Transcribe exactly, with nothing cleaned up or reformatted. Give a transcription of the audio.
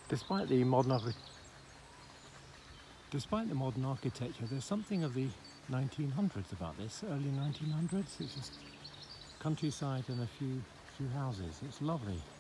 Despite the modern archi- despite the modern architecture, there's something of the nineteen hundreds about this, early nineteen hundreds. It's just countryside and a few few houses. It's lovely.